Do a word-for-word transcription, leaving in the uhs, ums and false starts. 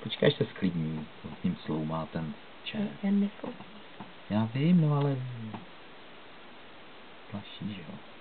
Počkej, až se sklidní, to s ním sloumá ten čaj. Já nesou. Já vím, no ale... Plaší, že jo.